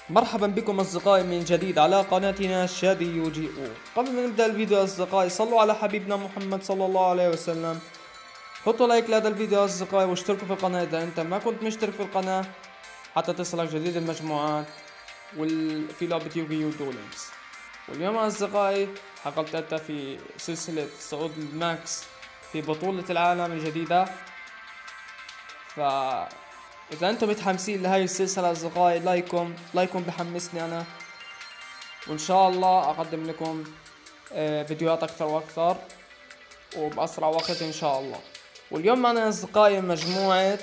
مرحبا بكم أصدقائي من جديد على قناتنا شادي يوجي أو. قبل ما نبدأ الفيديو أصدقائي صلوا على حبيبنا محمد صلى الله عليه وسلم. حطوا لايك لهذا الفيديو أصدقائي واشتركوا في القناة إذا أنت ما كنت مشترك في القناة حتى تصلك جديد المجموعات في لعبة يوغي دولينكس. واليوم أصدقائي حققت في سلسلة صعود الماكس في بطولة العالم الجديدة. إذا أنتم متحمسين لهاي السلسلة أصدقائي لايكم بحمسني أنا، وإن شاء الله أقدم لكم فيديوهات أكثر وأكثر وبأسرع وقت إن شاء الله. واليوم معنا أصدقائي مجموعة،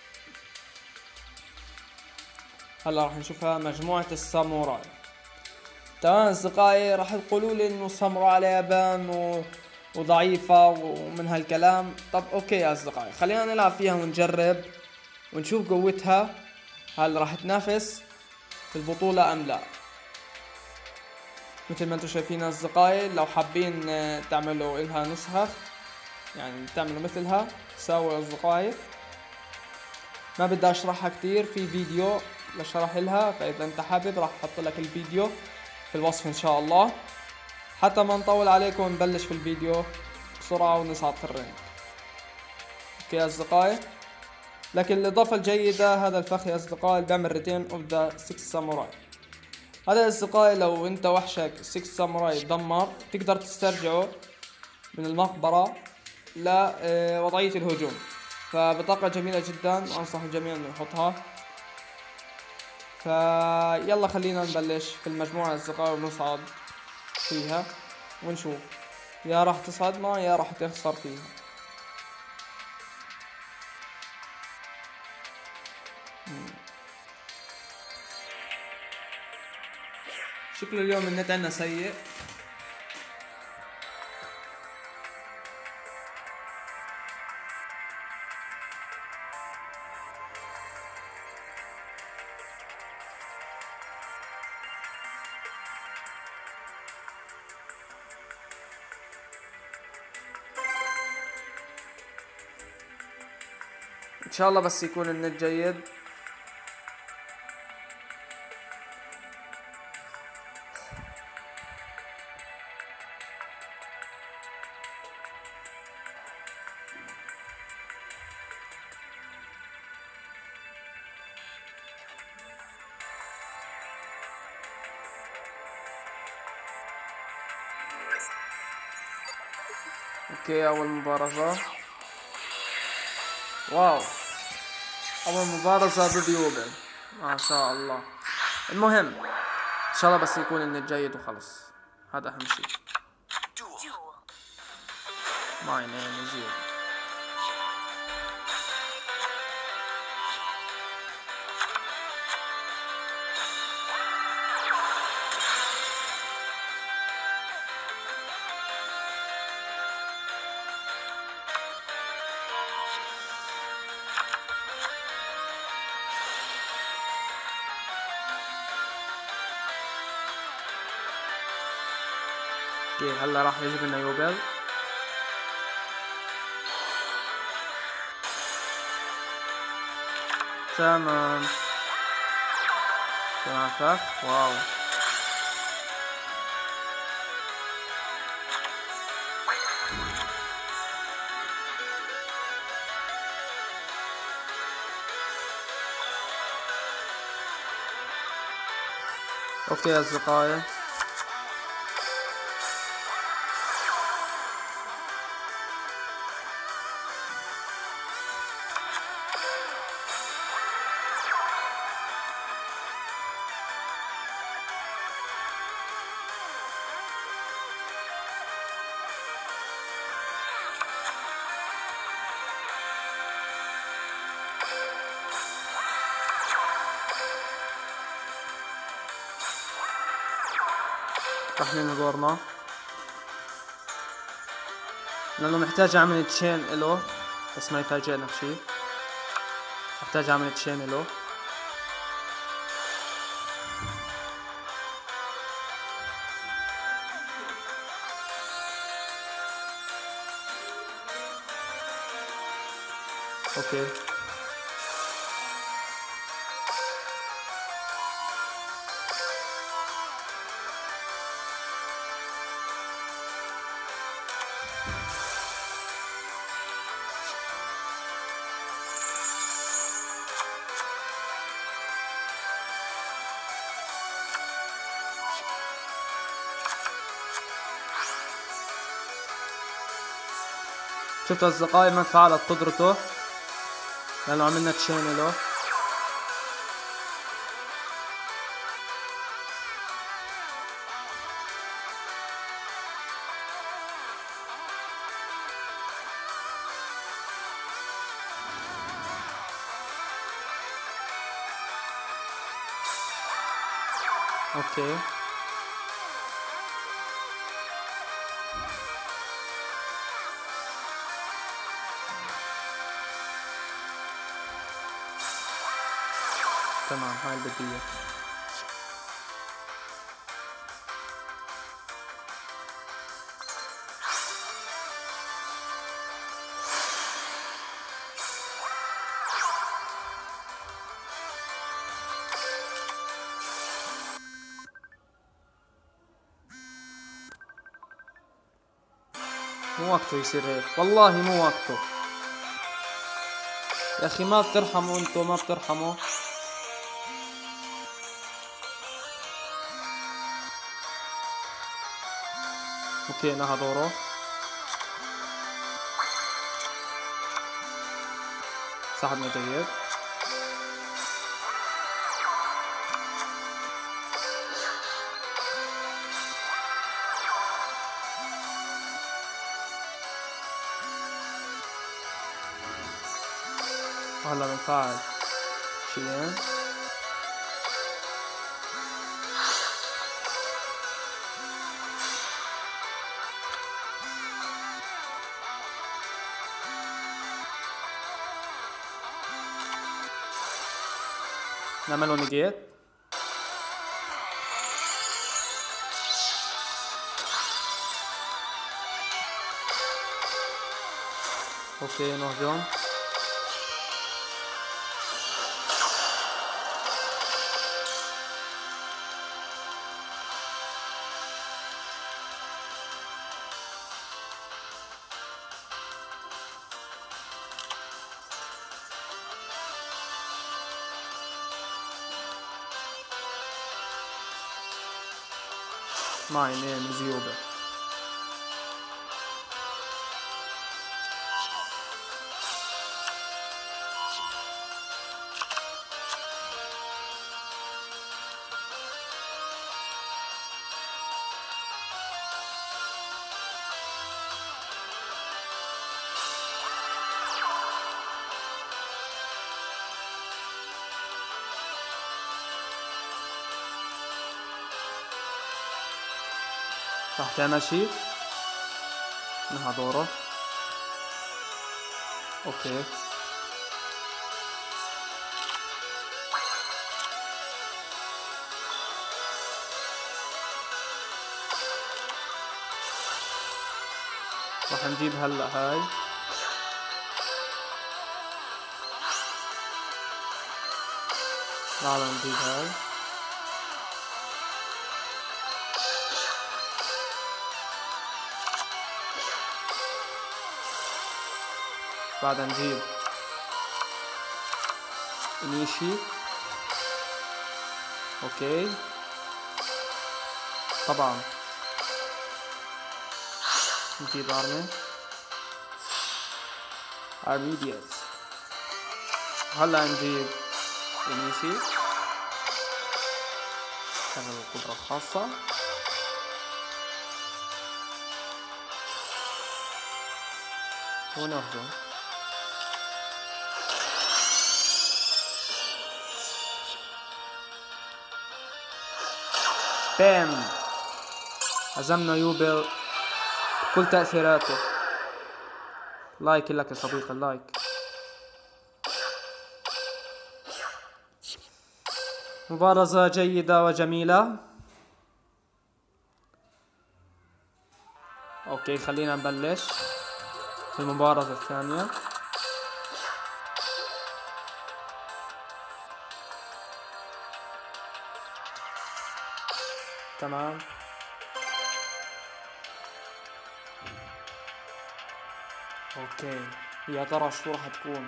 هلا راح نشوفها مجموعة الساموراي. تمام أصدقائي، راح تقولوا لي إنه الساموراي على يابان وضعيفة ومن هالكلام. طب أوكي يا أصدقائي، خلينا نلعب فيها ونجرب ونشوف قوتها، هل راح تنافس في البطولة أم لا. مثل ما انتم شايفين أصدقائي، لو حابين تعملوا إلها نسخة يعني تعملوا مثلها ساووا أصدقائي. ما بدي أشرحها كتير، في فيديو لشرح لها، فإذا أنت حابب راح أحط لك الفيديو في الوصف إن شاء الله، حتى ما نطول عليكم ونبلش في الفيديو بسرعة ونصعد في الرينج. اوكي يا أصدقائي، لكن الإضافة الجيدة هذا الفخ يا أصدقائي بيعمل ريتين اوف ذا 6 ساموراي. هذا يا أصدقائي لو أنت وحشك 6 ساموراي دمر تقدر تسترجعه من المقبرة لوضعية الهجوم، فبطاقة جميلة جدا وأنصح الجميع أن يحطها. فيلا خلينا نبلش في المجموعة يا أصدقائي ونصعد فيها ونشوف يا راح تصعدنا يا راح تخسر فيها. شكله اليوم النت عنا سيء. ان شاء الله بس يكون النت جيد. اوكي، اول مبارزة، واو، اول مبارزة ضد يوبن، ما شاء الله. المهم ان شاء الله بس يكون النت جيد وخلص، هذا اهم شيء. My name is you. اوكي هلا راح يجي لنا يوبل. تمام فخ، واو. اوكي يا اصدقائي، تحليل دورنا لانه محتاج اعمل تشين له، بس ما يفاجئنا بشي. محتاج اعمل تشين له. اوكي شفتوا اصدقائي ما تفعلت قدرته لانه عملنا تشين له. اوكي تمام، هاي البدية. مو وقته يصير هيك، والله مو وقته يا اخي. ما بترحموا انتو، ما بترحموا. اوكي نهى دوره. ساعدنا جيد. هلا بنفعل شيئين. نعمله نيجيت. اوكي نهجم. My name is Yoda. راح تعمل شي؟ نهى دوره. اوكي راح نجيب هلا هاي. تعال نجيب هاي. بعدها نجيب انيشي. اوكي طبعا نجيب ارميدياس. هلا نجيب انيشي شغل القدرة الخاصة. ونهجم. بام، هزمنا يوبل بكل تأثيراته. لايك لك يا صديقي، اللايك. مبارزة جيدة وجميلة. اوكي خلينا نبلش في المباراة الثانية. تمام اوكي، يا ترى شو راح تكون؟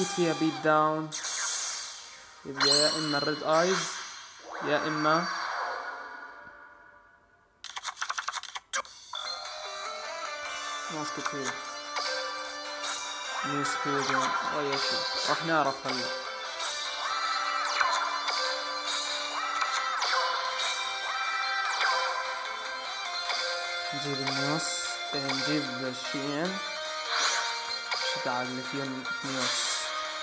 اكيد فيها بيت داون، يبقى يا اما الريد ايز يا اما ماسكت هيل نيوز فيوجن اي شيء راح نعرف هلا. نجيب النص، نجيب شيئين شتاع اللي فيهم نيوس.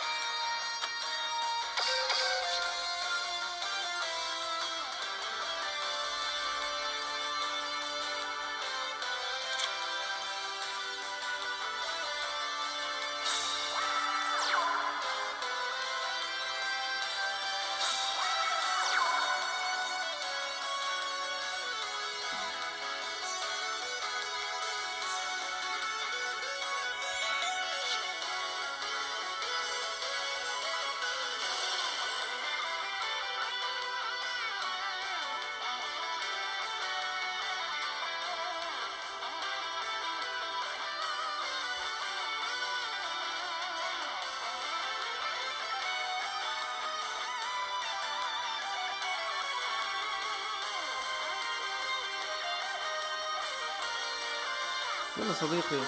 يلا صديقي.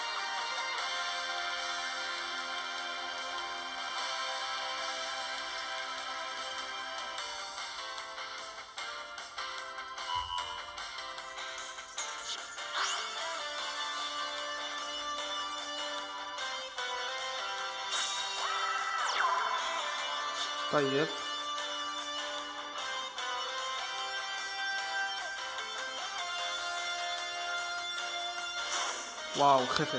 طيب واو خفت.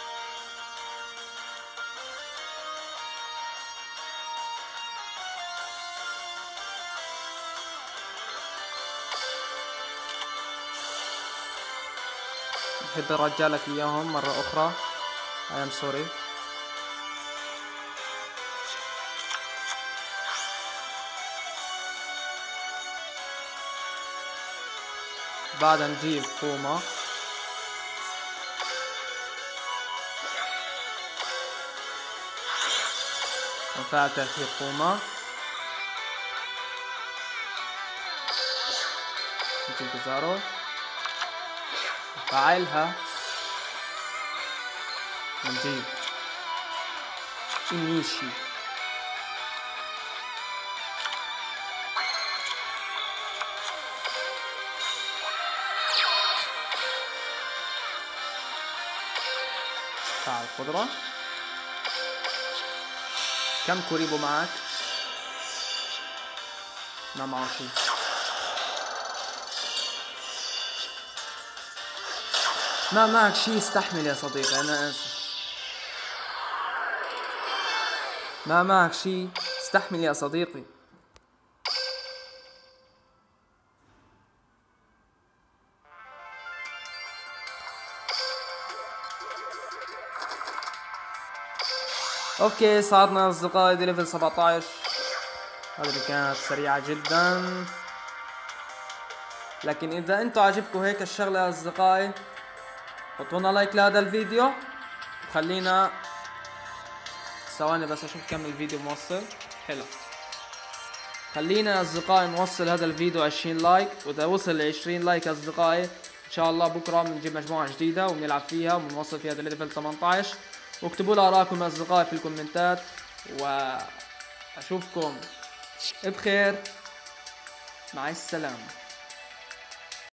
بحب ارجع لك اياهم مرة اخرى. I am sorry. بعدها نجيب فوما نفعل تأثير فوما. نجيب كزارو نفعلها ونجيب إنيشي. فعل قدرة. كم كوريبو معك؟ ما معه شيء. ما معك شيء استحمل يا صديقي، أنا آسف. ما معك شيء استحمل يا صديقي. اوكي صعدنا اصدقائي دي ليفل 17. هذه اللي كانت سريعة جدا، لكن اذا انتوا عجبكم هيك الشغلة يا اصدقائي حطونا لايك لهذا الفيديو وخلينا ثواني بس اشوف كم الفيديو موصل. حلو، خلينا يا اصدقائي نوصل هذا الفيديو 20 لايك، واذا وصل ل 20 لايك يا اصدقائي ان شاء الله بكره بنجيب مجموعة جديدة وبنلعب فيها وبنوصل فيها ليفل 18. واكتبوا لي آراءكم يا أصدقائي في الكومنتات، وأشوفكم بخير. مع السلامة.